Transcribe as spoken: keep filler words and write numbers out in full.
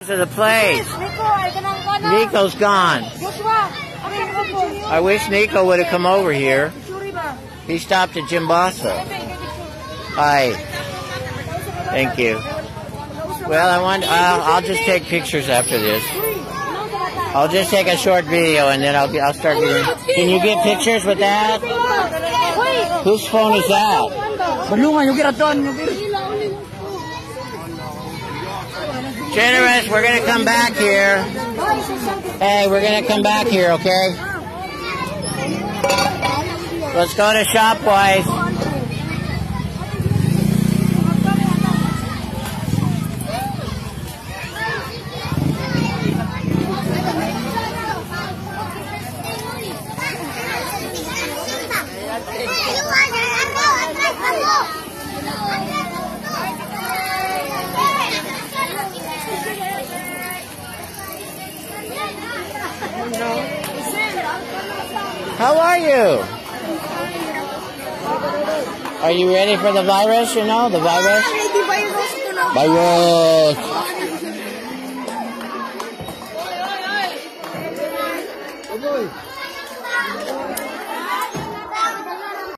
to the place. Nico's gone. I wish Nico would have come over here. He stopped at Jimboso. Hi. Thank you. Well, I want. Uh, I'll just take pictures after this. I'll just take a short video and then I'll I'll start getting. Can you get pictures with that? Whose phone is that? Generous, we're gonna come back here. Hey, we're gonna come back here, okay? Let's go to Shopwise. How are you? Are you ready for the virus, you know, the virus? Virus!